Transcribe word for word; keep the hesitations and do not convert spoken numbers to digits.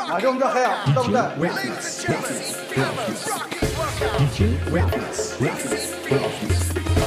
马上就黑啊，对不对？ D J Reference, Reference, Reference, Reference.